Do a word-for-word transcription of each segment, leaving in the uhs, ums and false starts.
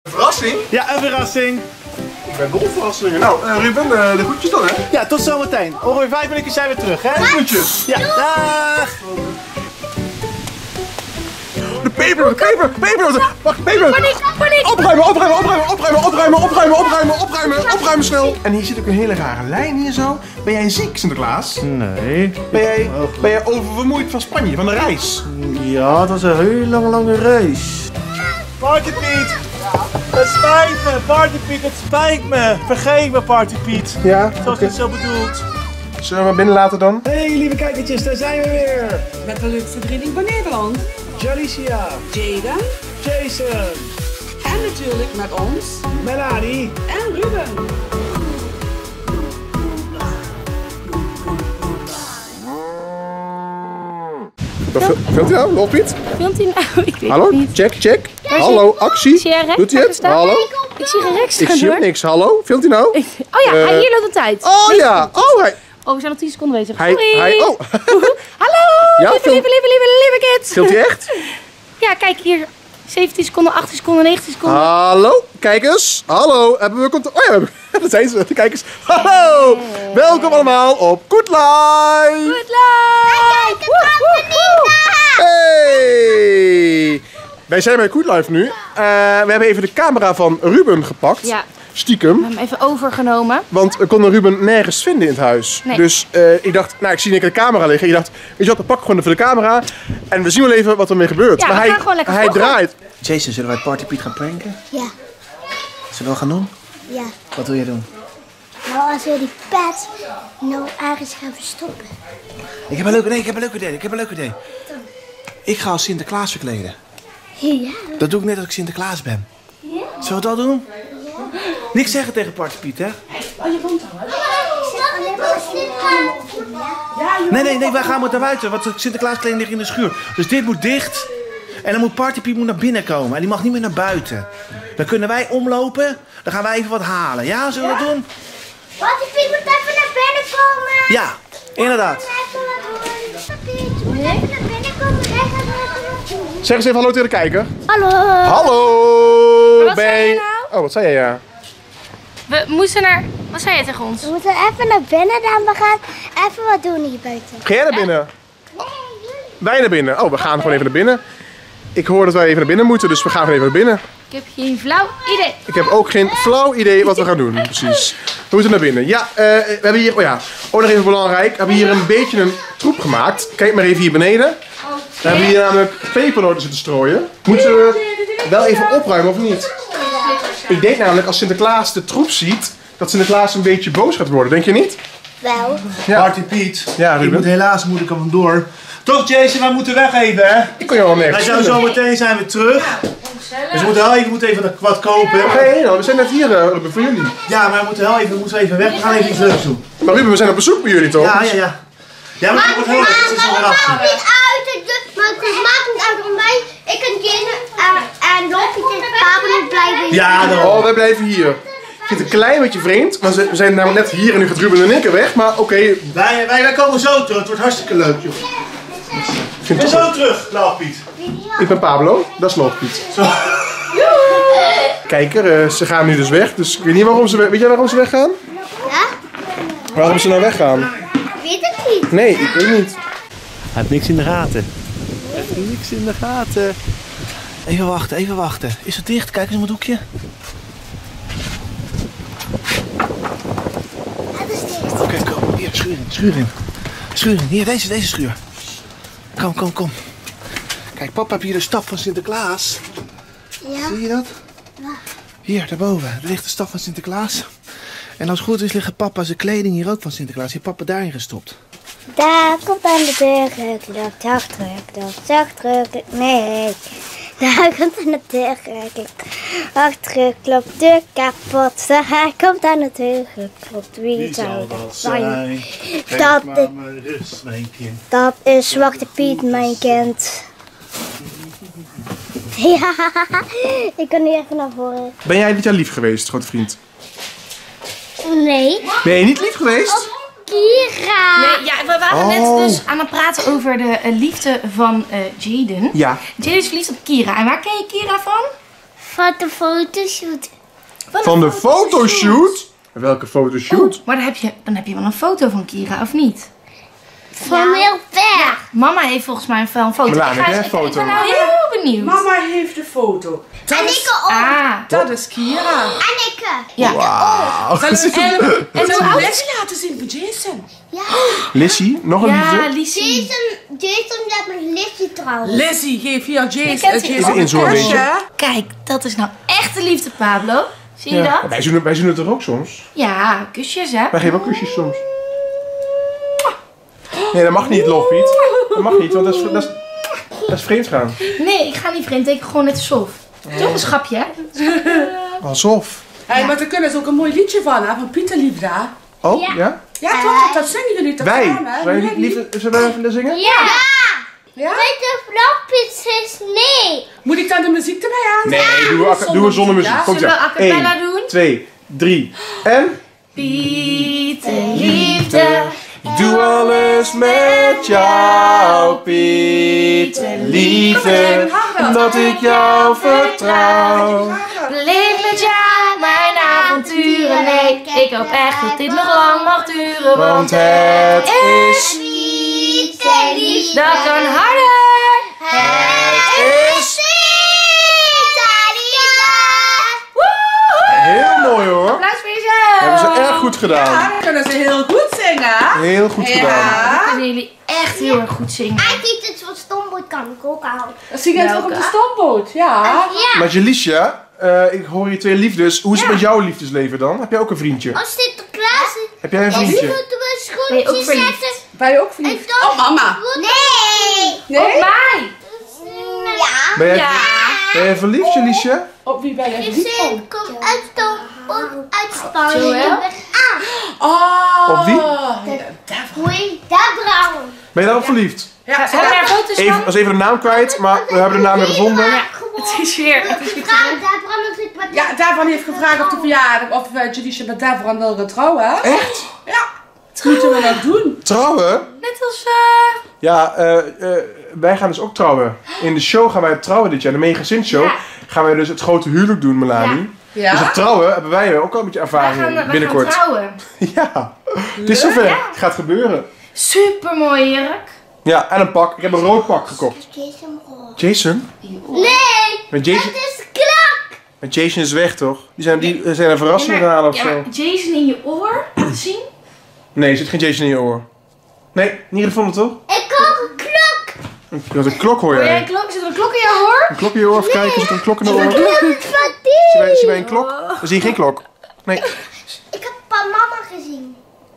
Een verrassing? Ja, een verrassing. Ik ben dol verrassingen. Nou, uh, Ruben, uh, de groetjes dan, hè? Ja, tot zometeen. Ongeveer vijf minuten zijn we terug, hè? De groetjes. Ja, dag. De peper, de peper, peper. Wacht, peper. Paniek, paniek. Opruimen, opruimen, opruimen, opruimen, opruimen, opruimen, opruimen, opruimen, opruimen snel. En hier zit ook een hele rare lijn hier zo. Ben jij ziek, Sinterklaas? Nee. Ben jij, ben jij oververmoeid van Spanje, van de reis? Ja, het was een hele lange, lange reis. Party Piet! Het spijt me, Party Piet, het spijt me. Vergeet me, Party Piet. Ja, Zoals oké. het zo bedoeld. Zullen we maar binnen laten dan? Hey, lieve kijkertjes, daar zijn we weer. Met de leukste drieling van Nederland. Jalicia, Jaden. Jason, En natuurlijk met ons. Melanie. En Ruben. Filmt hij nou? Loopt Piet? Filmt hij nou? Ik weet Hallo? het niet. Check, check. Hallo, actie. Zie jij Rex Doet hij het? staan? Hallo? Ik zie geen Rex Ik staan, zie hoor. ook niks. Hallo? Filmt hij nou? Ik- Oh ja, Eh, hij hier loopt een tijd. Oh Negen ja. seconden. Oh, hij... Oh, we zijn nog tien seconden bezig. Hij, Sorry. hij, oh. Hallo, Ja, lieve, film- lieve, lieve, lieve, lieve kids. Filmt hij echt? Ja, kijk hier. zeventien seconden, achttien seconden, negentien seconden. Hallo, kijkers. Hallo, hebben we contact? Oh ja, we hebben... dat zijn ze, de kijkers. Hallo, welkom allemaal op Good Life. Good luck! Woe, woe, woe. Hey, wij zijn bij Good Life nu. Uh, we hebben even de camera van Ruben gepakt. Ja, Stiekem. we hebben hem even overgenomen. Want we konden Ruben nergens vinden in het huis. Nee. Dus uh, ik dacht, nou ik zie een keer de camera liggen. Ik dacht, weet je wat, we pakken gewoon even de camera. En we zien wel even wat ermee gebeurt. Ja, maar we hij, gaan gewoon lekker hij vloggen. draait. Jason, zullen wij Party Piet gaan pranken? Ja, Zullen we gaan doen? ja. Wat wil je doen? Nou, als we die pet nou ergens gaan verstoppen. Ik heb een leuk idee, ik heb een leuk idee, ik heb een leuk idee. Ik ga als Sinterklaas verkleden. Ja. Dat doe ik net als ik Sinterklaas ben. Zullen we dat doen? Niks zeggen tegen Party Piet, hè? Nee, nee, nee, wij gaan maar naar buiten, want Sinterklaas kleding ligt in de schuur. Dus dit moet dicht. En dan moet Party Piet moet naar binnen komen. En die mag niet meer naar buiten. Dan kunnen wij omlopen. Dan gaan wij even wat halen. Ja, zullen we dat doen? Wat, die Piet moet even naar binnen komen. Ja, inderdaad. Even wat doen. Piet moet even naar binnen komen. Hij gaat even wat doen. Zeg eens even hallo tegen de kijker. Hallo. Hallo. Wat ben zei je je- nou? Oh, wat zei jij ja? We moesten naar... Wat zei je tegen ons? We moeten even naar binnen dan. We gaan even wat doen hier buiten. Ga jij naar binnen? Wij naar binnen. Oh, we gaan gewoon even naar binnen. Ik hoor dat wij even naar binnen moeten, dus we gaan gewoon even naar binnen. Ik heb geen flauw idee. Ik heb ook geen flauw idee wat we gaan doen, precies. We moeten naar binnen. Ja, uh, we hebben hier, oh ja, ook nog even belangrijk. We hebben hier een beetje een troep gemaakt. Kijk maar even hier beneden. We hebben hier namelijk pepernoten zitten strooien. Moeten we wel even opruimen of niet? Ik denk namelijk als Sinterklaas de troep ziet, dat Sinterklaas een beetje boos gaat worden. Denk je niet? Wel. Ja. Party Piet. Ja, ik Ruben. moet, helaas moet ik er vandoor. Toch Jason, wij moeten weg even, hè? Ik kon je al Wij nergens zijn vinden. zo meteen zijn we terug. Dus we moeten wel even, moeten even wat kopen. Waar ga je heen dan? We zijn net hier, uh, Ruben, voor jullie. Ja, maar we moeten wel even, we moeten even weg. We gaan even iets leuks doen. Maar Ruben, we zijn op bezoek bij jullie toch? Ja, ja, ja. Ja, maar het wordt heel leuk. Het is een verrassing. niet uit. Maar het maakt niet uit voor mij. Ik kan kinderen en Loppie en papa niet blijven. Ja, daarom. Oh, wij blijven hier. Ik vind het een klein beetje vreemd, want we zijn namelijk net hier en nu gaat Ruben en ik er weg. Maar oké, Wij, wij, wij komen zo terug. Het wordt hartstikke leuk, joh. ik vind En het toch... zo terug, Klauw Piet. Ik ben Pablo, dat is Looppiet. Zo. Kijk er, uh, ze gaan nu dus weg, dus ik weet niet waarom ze weg... Weet jij waarom ze weggaan? Ja? Waarom ze nou weggaan? Ik weet het niet. Nee, ik weet niet. Hij heeft niks in de gaten. Hij heeft niks in de gaten. Even wachten, even wachten. Is het dicht? Kijk eens in mijn doekje. Het is dicht. Oké, kom. Hier, schuur in, schuur in. Schuur in. Hier, deze, deze schuur. Kom, kom, kom. Kijk, papa heeft hier de staf van Sinterklaas. Ja. Zie je dat? Hier, daarboven. Er ligt de staf van Sinterklaas. En als het goed is, liggen papa zijn kleding hier ook van Sinterklaas. Die heeft papa daarin gestopt. Daar komt aan de deur, ruk, ruk, zacht, ruk, ruk, zacht, ruk, nee. Daar komt aan de deur, ruk, ruk, zacht, ruk, klopt de kapot. Daar komt aan de deur, ruk, klopt, wie zou dat zijn? Dat, maar mijn rust, mijn kind. dat is Zwarte Piet, mijn kind. Ja, ik kan niet even naar voren. Ben jij dit jaar lief geweest, grote vriend? Nee. Ben je niet lief geweest? Kira. Nee, ja, we waren Oh. net dus aan het praten over de eh, liefde van eh, Jaden. Ja. Jaden is verliefd op Kira. En waar ken je Kira van? Van de fotoshoot. Van de fotoshoot? Welke fotoshoot? Oh, maar dan heb, je, dan heb je wel een foto van Kira, of niet? Van heel ver. Mama heeft volgens mij wel een foto. Melanie, Ik ga heb eens- jij een ik- Ik ben foto? nou heel benieuwd. Mama heeft de foto. Dat En is, ik ook. Ah, dat is Kira. Anneke. ja. Wauw. Zal ik En, en hoe oud is Leslie laten zien voor Jason? Ja. Lissy, nog een Ja, liefde? Lizzie. Jason, Jason laat met Lissy trouwen. Lizzie, geef hier Jason, kent uh, ze. Jason Even inzoomen, kusje. beetje. Kijk, dat is nou echte liefde, Pablo. Zie je Ja. dat? Wij, doen, wij doen het toch ook soms? Ja, kusjes, hè? Wij geven ook kusjes soms. Nee, dat mag niet, Loffiet. Dat mag niet, want dat is, dat is, dat is vreemd gaan. Nee, ik ga niet vreemd. Ik gewoon net alsof. Toch een schapje, hè? Alsof. Hey, maar daar kunnen ze ook een mooi liedje van, hè, van Pieter Liefde. Oh, Ja. ja? Ja, toch? Dat zingen jullie toch Wij. samen? hè? Zullen Nee, jullie liefde, zullen wij even zingen? Ja. Ja? Met de flapjes is nee. Moet ik dan de muziek erbij aan? Nee, doe, we- doen we zonder muziek. Ja? Komt Zullen we a cappella Eén, doen? twee, drie. En? Pieter liefde. Ik doe alles met jou, Piet. Liefde, omdat ik jou vertrouw. Beleef met jou mijn avonturen. Nee, ik hoop echt dat dit nog lang mag duren. Want het is, Pieter liefde. dat kan harder. het is Pieter liefde. heel mooi hoor. Applaus voor jezelf. Hebben ze erg goed gedaan. Ja, dan kunnen ze heel goed zingen. Heel goed gedaan. Dan Ja. kunnen jullie echt heel erg goed zingen. En iets wat stomboot kan ik ook houden. Zingen ze ook op de stomboot, ja. Ja. Maar Jelicia, uh, ik hoor je twee liefdes. Hoe is het met jouw liefdesleven dan? Heb jij ook een vriendje? Als Sinterklaas Heb jij een moeten vriendje? we Ben je ook schoentjes verliefd? zetten. Ben je ook verliefd? En dan- Oh, mama. Nee. Nee? Op mij. Ja. Ben jij, Ja. ben jij verliefd, Jelicia? Op wie ben je verliefd van? Zin komt uit Stamboot, uit Spanje. Zo, hè? Ik ben aan. Oh. Op wie? Hoe heet dat brouwen? Ben je daarop verliefd? Ja, Hebben we daar foto's Even, van? was even de naam kwijt, maar we hebben de naam weer gevonden. Ja, het is weer. Het is weer terug. Daar branden zit wat. Ja, daarvan heeft gevraagd op de verjaardag of uh, Jelicia met daarvan wil trouwen. Echt? Ja. Dat moeten we nog doen. Trouwen? Net als... eh Ja, eh, eh, wij gaan dus ook trouwen. In de show gaan wij trouwen dit jaar, de Mega Sint Show. Ja. Gaan wij dus het grote huwelijk doen, Melanie. Ja. Dus het trouwen hebben wij ook al een beetje wij ervaring gaan, in, wij gaan binnenkort. trouwen. Ja, het is zover. Het gaat gebeuren. Super mooie jurk. Ja, en een pak. Ik heb een rood pak gekocht. Jason Roll. Jason? Nee, Met Jason, het is klak. met Jason is weg, toch? Die zijn, die zijn een verrassing gaan halen of ja, zo. maar Jason in je oor. Laat zien. Nee, er zit geen Jason in je oor. Nee, niet gevonden, toch? Ik hoor een klok. Je had een klok, hoor Hoor jij jij. een klok? Zit er een klok in je oor? Een klok in je oor, even kijken. Zit er een klok in de oor? Klok van die. Zie jij, zie jij een klok? Dan zie je geen klok. Nee, Ik heb pa mama gezien.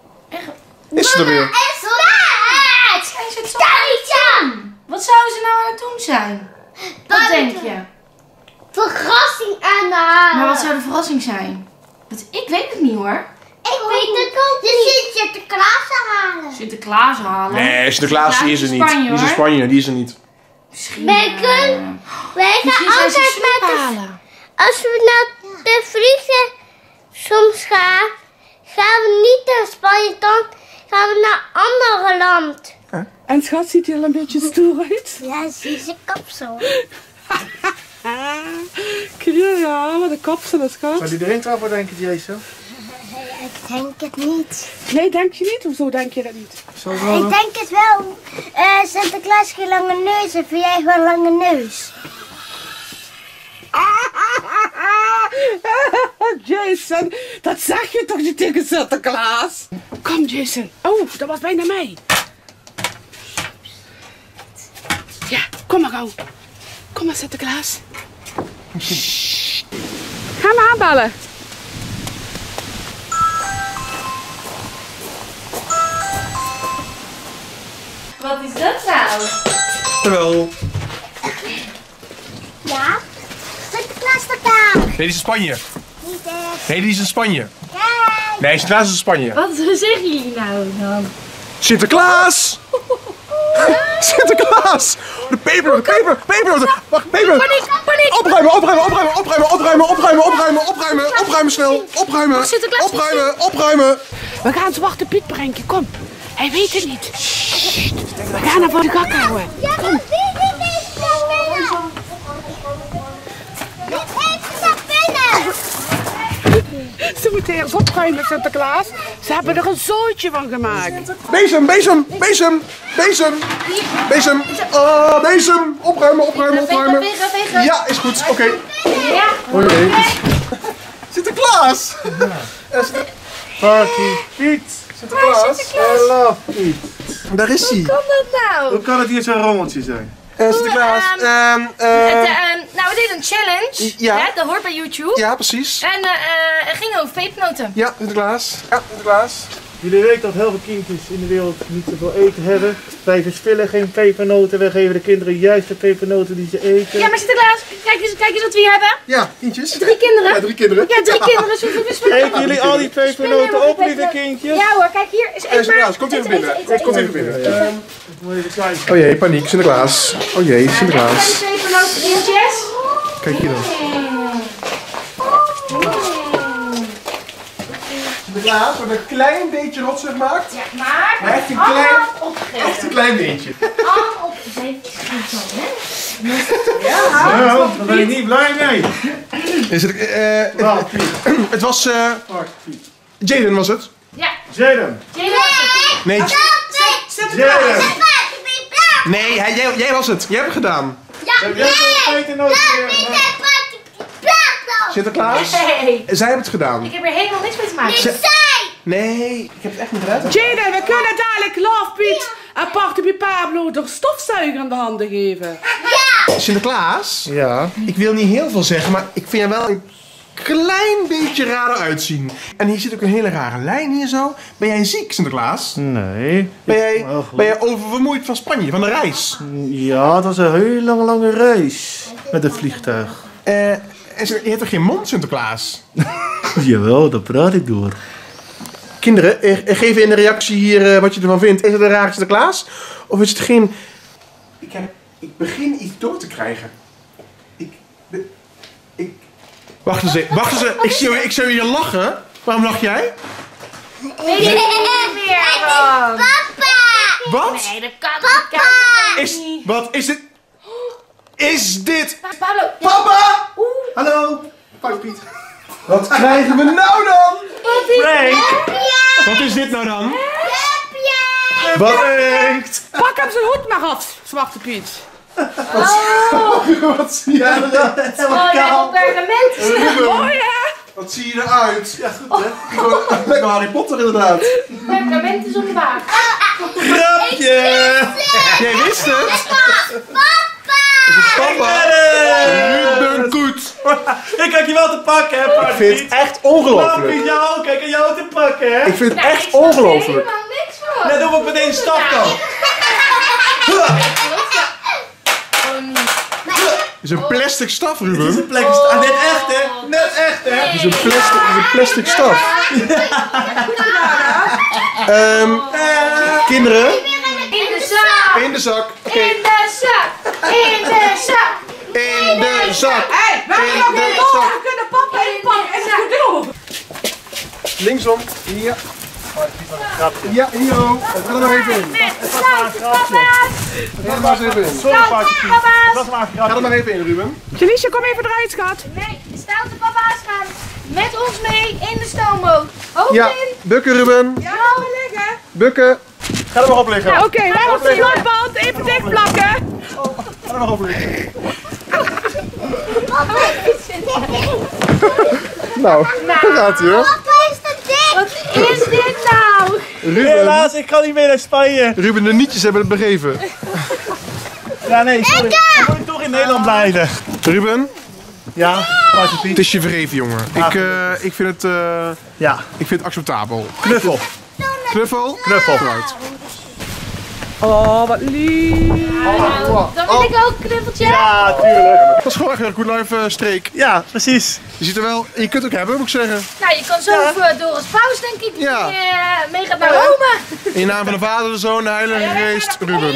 is ze er weer? En slaat. Zijn ze het zo? Tarzan. Wat zouden ze nou aan het doen zijn? Wat denk je? Verrassing aan de halen. Maar wat zou de verrassing zijn? Dat, ik weet het niet hoor. Ik weet het ook niet. Je zit Sinterklaas te halen. Sinterklaas halen. Nee, Sinterklaas die is er niet. Spanje, Die is in hoor. Spanje, die is er niet. Misschien. Wij eh, kunnen- Wij misschien gaan zijn ze altijd snoep met de... halen. Als we naar de vliegen soms gaan, gaan we niet naar Spanje, dan gaan we naar een ander land. En schat, ziet hij er een beetje stoer uit? Ja, zie ze kapsel. Ja, wat een kapsel is, schat. Zou die erin trappen, denk je, Jason? Ik denk het niet. Nee, denk je niet? Hoezo denk je dat niet? Zo wel. Ik denk het wel. Eh Sinterklaas heeft geen lange neus en vind jij gewoon een lange neus? Jason, dat zeg je toch niet tegen Sinterklaas? Kom, Jason. Oh, dat was bijna mij. Ja, kom maar gauw. Kom maar, Sinterklaas. Sst. Ga me aanbellen. Wat is dat nou? Jawel. Ja. Sinterklaas staat daar. Nee, die is in Spanje. Niet echt. Nee, die is in Spanje. Kijk. Nee, Sinterklaas is in Spanje. Wat zeggen jullie nou dan? Sinterklaas! Sinterklaas! De peper, de peper, peper! Wacht, peper! Paniek, paniek! Opruimen, opruimen, opruimen, opruimen, opruimen, opruimen, opruimen, opruimen, opruimen snel! Opruimen! Sinterklaas. Opruimen, opruimen! We gaan Zwarte Piet brengen, kom. Hij weet het niet. Sst. We gaan hem voor de gak houden. Ja, dat weet ik niet. Dat weet ik. Dit heeft niet eens opruimen, Sinterklaas. Ze hebben er een zootje van gemaakt. Bezem, bezem, bezem, bezem, bezem. Oh, bezem. Opruimen, opruimen, opruimen. Vegen, vegen. Ja, is goed. Oké. Ja. Hoi, hoi. Sinterklaas. Party Piet. Sinterklaas. I love Piet. Daar is hij. Hoe kan dat nou? Hoe kan het hier zo'n rommeltje zijn? Uh, Sinterklaas. Ehm, ehm, Het, eh, eh, nou, we deden een challenge. Ja. Hè, dat hoort bij YouTube. ja, precies. En eh, eh, het ging over pepernoten. Ja, Sinterklaas. Ja, Sinterklaas. Jullie weten dat heel veel kindjes in de wereld niet zoveel eten hebben. Wij verspillen geen pepernoten. Wij geven de kinderen juist de pepernoten die ze eten. Ja, maar Sinterklaas, kijk eens, kijk eens wat we hier hebben. Ja, kindjes. Drie kinderen. Ja, drie kinderen. Ja, drie kinderen. Zoveel verspillen. Eten jullie al die pepernoten op, lieve kindjes? Ja hoor, kijk hier. Is Eh, eet maar. Sinterklaas, komt even binnen. Eten, eten, Komt eten. even binnen. Ehm, Moet je even kijken. Oh jee, paniek. Sinterklaas. Oh jee, Sinterklaas. Twee pepernoten, kindjes. Kijk hier dan. Sinterklaas wordt een klein beetje rotsig gemaakt. Ja, maar. Maar echt een klein, Allemaal opgegeten. echt een klein beetje. Allemaal opgegeten. Nou, daar ben ik niet blij mee. Is het, eh, eh, Wow, Piet. het was, eh, Party Piet. Jaden was het? Ja. Jaden. Jalen was het. Nee, Jaden. nee hij, jij, jij was het. Jij hebt het gedaan. Heb jij zo'n pepernoten weer? Sinterklaas, Nee. zij hebben het gedaan. Ik heb er helemaal niks mee te maken. Nee, ik heb het echt niet gedaan. Jaden, we kunnen dadelijk Love Piet en Party Piet Pablo de stofzuiger in de handen geven. Sinterklaas, Ja. ik wil niet heel veel zeggen, maar ik vind je wel een klein beetje raar uitzien. En hier zit ook een hele rare lijn hier zo. Ben jij ziek, Sinterklaas? Nee. Ben jij, Wel goed. ben jij oververmoeid van Spanje, van de reis? Ja, het was een hele lange, lange reis. Met het vliegtuig. Eh, en ze- je hebt toch geen mond, Sinterklaas? Jawel, daar praat ik door. Kinderen, eh, eh, geef in de reactie hier eh, wat je ervan vindt. Is het een rare Sinterklaas? Of is het geen... Ik, heb, ik begin iets door te krijgen. Ik... be- ik... Wacht eens even. Wacht eens even. Ik zie, ik zie je lachen. Waarom lach jij? Weet je niet meer van. Wat? Nee, dat kan, dat kan Is... niet. Wat is dit? Is dit... Pablo. Papa! Hallo? Papa Piet. Wat krijgen we nou dan? Frank! Wat is dit nou dan? Wat? Pak hem zijn hoed maar af, Zwarte Piet. Wat zie je eruit? Oh, jij wil perkament. Ruben, wat zie je eruit? Ja, goed hè? Gewoon lekker Harry Potter inderdaad. Perkament is op de baak. Grapje! Jij wist het? Is het papa? Ruben Koet. Ik kan je wel te pakken, hè, Ik Party vind het Piet. echt ongelooflijk. Papi, jou, kijk aan jou te pakken, hè? Ik vind het Nou, ik echt snap er ongelooflijk. helemaal niks van. Net doe ik meteen stap dan. Het is een plastic staf, Het is Ruben. een plek. Ah, net echt, hè? Net echt, hè? Het is een plastic, het is een plastic staf. Ehm, kinderen, In de zak. in de zak. Oké, In de zak. In de zak. in de zak. Hé, wij In gaan nog de even door. zak. We kunnen papa inpakken en het goed doen. Linksom. Ja. Ja, hier. Ga er maar even in. Ga er maar eens even in. Sorry, Party Piet. Dat was maar een Ga er grapje. maar even in, Ruben. Jalisha, kom even eruit, schat. Nee, stoute papa's gaan met ons mee in de stoomboot. Hoofd Ja, in. bukken, Ruben. Ja, we liggen. Bukken. Ga er maar op liggen. Oké, okay, wij hebben de slotband even dicht plakken. Ga er maar op liggen. Nou, daar gaat hij hoor. Wat is dit nou? Ruben, Helaas, ik ga niet mee naar Spanje. Ruben, de nietjes hebben het begeven. Ja, nee, sorry. Dan moet ik toch in Nederland blijven. Ruben, Ja, Party Piet. het is je vergeven, jongen. Ik, eh, ik, vind het, eh, Ja, ik vind het acceptabel. knuffel. Knuffel? Knuffel. Vooruit. Oh, wat lief. Dan wil ik ook een knuffeltje. Ja, tuurlijk. Dat is gewoon echt een Good Life eh, streek. Ja, precies. Je ziet er wel, je kunt het ook hebben, moet ik zeggen. Nou, je kan zo voor Doris Paus, denk ik, die Ja. eh, mee gaat naar Rome. In naam van de Vader, de Zoon, de Heilige Geest, Ruben.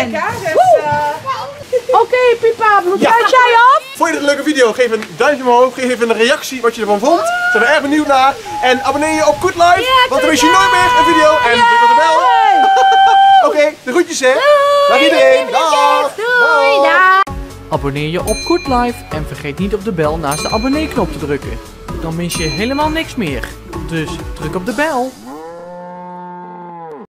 Oké, Piet Pablo, sluit jij af? Vond je dit een leuke video? Geef een duimpje omhoog, geef even een reactie wat je ervan vond. Daar zijn we erg benieuwd naar. En abonneer je op Good Life, want dan mis je nooit meer een video. En druk op de bel. Oké, de groetjes hè. Dag iedereen. Dag. Doei, dag. Abonneer je op Good Life en vergeet niet op de bel naast de abonneeknop te drukken. Dan mis je helemaal niks meer. Dus druk op de bel.